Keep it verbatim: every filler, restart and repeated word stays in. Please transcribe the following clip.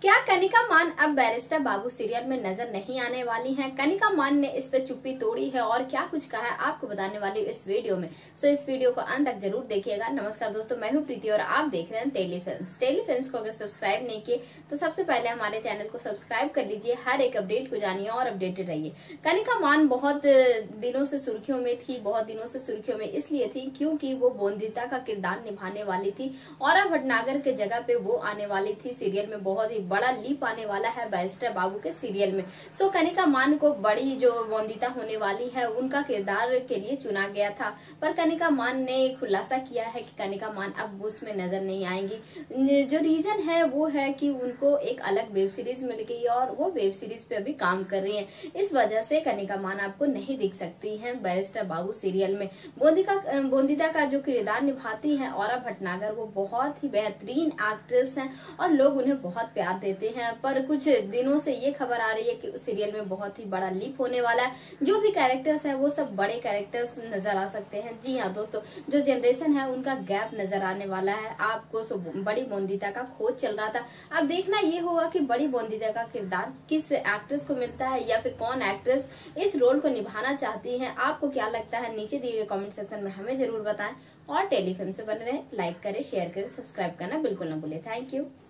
क्या कनिका मान अब बैरिस्टर बाबू सीरियल में नजर नहीं आने वाली हैं? कनिका मान ने इस पे चुप्पी तोड़ी है और क्या कुछ कहा है आपको बताने वाली हूँ इस वीडियो में। सो इस वीडियो को अंत तक जरूर देखिएगा। नमस्कार दोस्तों, मैं हूँ प्रीति और आप देख रहे हैं टेली फिल्म्स। टेली फिल्म्स को अगर सब्सक्राइब नहीं किए तो सबसे पहले हमारे चैनल को सब्सक्राइब कर लीजिए, हर एक अपडेट को जानिए और अपडेटेड रहिए। कनिका मान बहुत दिनों से सुर्खियों में थी, बहुत दिनों से सुर्खियों में इसलिए थी क्योंकि वो बोंदिता का किरदार निभाने वाली थी और भटनागर के जगह पे वो आने वाली थी। सीरियल में बहुत ही बड़ा लीप आने वाला है बैरिस्टर बाबू के सीरियल में। सो कनिका मान को बड़ी जो बोंदिता होने वाली है उनका किरदार के लिए चुना गया था, पर कनिका मान ने खुलासा किया है कि कनिका मान अब उसमें नजर नहीं आएंगी। जो रीजन है वो है कि उनको एक अलग वेब सीरीज मिल गई और वो वेब सीरीज पे अभी काम कर रही है। इस वजह से कनिका मान आपको नहीं दिख सकती है बैरिस्टर बाबू सीरियल में। बोंदिका बोंदिता का जो किरदार निभाती है और भटनागर, वो बहुत ही बेहतरीन एक्ट्रेस हैं और लोग उन्हें बहुत प्यार देते हैं। पर कुछ दिनों से ये खबर आ रही है कि उस सीरियल में बहुत ही बड़ा लीप होने वाला है। जो भी कैरेक्टर्स हैं वो सब बड़े कैरेक्टर्स नजर आ सकते हैं। जी हाँ दोस्तों, जो जनरेशन है उनका गैप नजर आने वाला है। आपको बड़ी बोंदिता का खोज चल रहा था, अब देखना ये होगा कि बड़ी बोंदिता का किरदार किस एक्ट्रेस को मिलता है या फिर कौन एक्ट्रेस इस रोल को निभाना चाहती है। आपको क्या लगता है नीचे दिए गए कमेंट सेक्शन में हमें जरूर बताएं और टेली फिल्म से बने रहें। लाइक करें, शेयर करें, सब्सक्राइब करना बिल्कुल न भूलें। Thank you.